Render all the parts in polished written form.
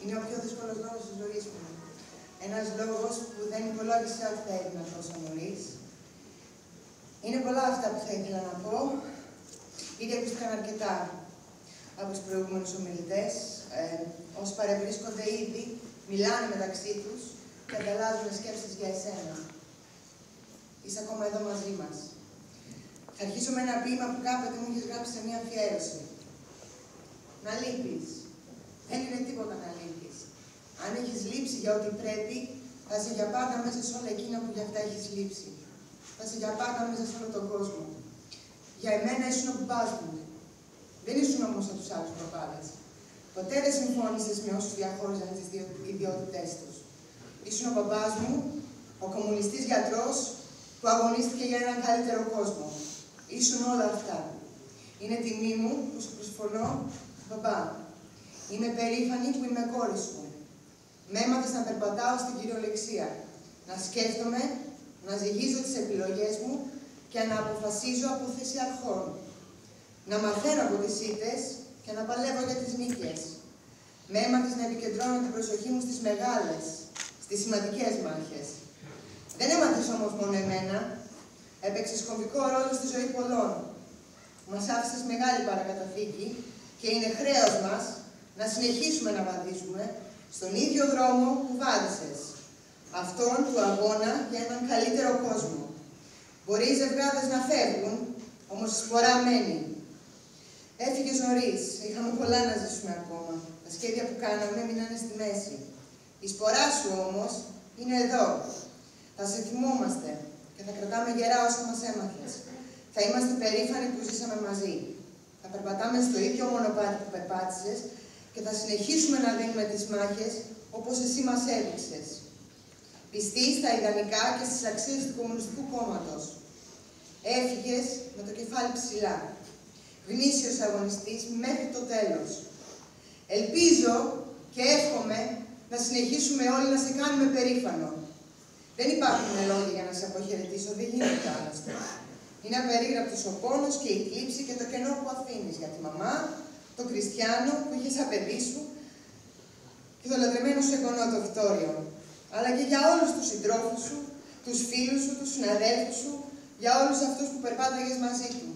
Είναι ο πιο δύσκολος λόγος της ζωής μου. Ένας λόγος που δεν υπολόγισα ότι θα έγινα τόσο νωρίς. Είναι πολλά αυτά που θα ήθελα να πω. Ήδη ακούστηκαν αρκετά από τους προηγούμενους ομιλητές. Όσοι παρευρίσκονται ήδη, μιλάνε μεταξύ τους και ανταλλάζουν σκέψεις για εσένα. Είσαι ακόμα εδώ μαζί μας. Θα αρχίσω με ένα ποίημα που κάποτε μου είχες γράψει σε μια αφιέρωση. Να λείπεις. Δεν είναι τίποτα να λείπεις. Αν έχεις λείψει για ό,τι πρέπει, θα είσαι για πάντα μέσα σε όλα εκείνα που για αυτά έχεις λείψει. Θα είσαι για πάντα μέσα σε όλο τον κόσμο. Για εμένα ήσουν ο μπαμπάς μου. Δεν ήσουν όμως σαν τους άλλους παπάδες. Ποτέ δεν συμφώνησες με όσους διαχώριζαν τις ιδιότητές τους. Ήσουν ο μπαμπάς μου, ο κομμουνιστής γιατρός που αγωνίστηκε για έναν καλύτερο κόσμο. Ήσουν όλα αυτά. Είναι τιμή μου που σου προσφωνώ, μπαμπά. Είμαι περήφανη που είμαι κόρη σου. Μ' έμαθες να περπατάω στην κυριολεξία, να σκέφτομαι, να ζυγίζω τις επιλογές μου και να αποφασίζω από θέση αρχών. Να μαθαίνω από τις ήττες και να παλεύω για τις νίκες. Μ' έμαθες να επικεντρώνω την προσοχή μου στις μεγάλες, στις σημαντικές μάχες. Δεν έμαθες όμως μόνο εμένα. Έπαιξες κομβικό ρόλο στη ζωή πολλών. Μας άφησες μεγάλη παρακαταθήκη και είναι χρέος μας να συνεχίσουμε να βαδίζουμε στον ίδιο δρόμο που βάδισες. Αυτόν του αγώνα για έναν καλύτερο κόσμο. Μπορεί οι ζευγάδες να φεύγουν, όμως η σπορά μένει. Έφυγες νωρίς, είχαμε πολλά να ζήσουμε ακόμα. Τα σχέδια που κάναμε μείνανε στη μέση. Η σπορά σου όμως είναι εδώ. Θα σε θυμόμαστε και θα κρατάμε γερά όσα μας έμαθες. Θα είμαστε περήφανοι που ζήσαμε μαζί. Θα περπατάμε στο ίδιο μονοπάτι που περπάτησες και θα συνεχίσουμε να δίνουμε τις μάχες όπως εσύ μας έδειξες. Πιστοί στα ιδανικά και στις αξίες του Κομμουνιστικού Κόμματος. Έφυγες με το κεφάλι ψηλά. Γνήσιος αγωνιστής μέχρι το τέλος. Ελπίζω και εύχομαι να συνεχίσουμε όλοι να σε κάνουμε περήφανο. Δεν υπάρχουν λόγια για να σε αποχαιρετήσω, δεν γίνεται άλλωστε. Είναι απερίγραπτος ο πόνος και η θλίψη και το κενό που αφήνεις για τη μαμά, τον Κριστιάνο που είχε σαν παιδί σου και το λατρεμένο σου εγγονό το Βιτόριο. Αλλά και για όλους τους συντρόφους σου, τους φίλους σου, τους συναδέλφους σου, για όλους αυτούς που περπάταγες μαζί του.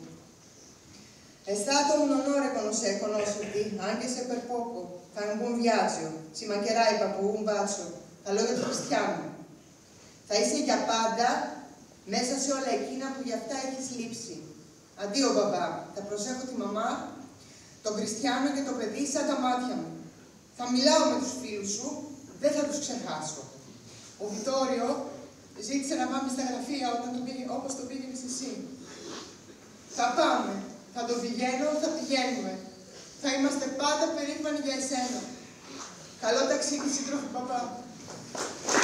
È stato un onore conoscerti, anche se per poco. Fai un buon viaggio. Ci mancherai, papù, un bacio. Τα λόγια του Χριστιανού. Θα είσαι για πάντα μέσα σε όλα εκείνα που γι' αυτά έχεις λείψει. Αντίο, μπαμπά. Θα προσέχω τη μαμά, τον Κριστιάνο και το παιδί σαν τα μάτια μου. Θα μιλάω με τους φίλους σου, δεν θα τους ξεχάσω. Ο Βιτόριο ζήτησε να πάμε στα γραφεία όπως το πήγαινες εσύ. Θα πάμε. Θα το πηγαίνω, θα πηγαίνουμε. Θα είμαστε πάντα περήφανοι για εσένα. Καλό ταξίδι, σύντροφοι, παπά.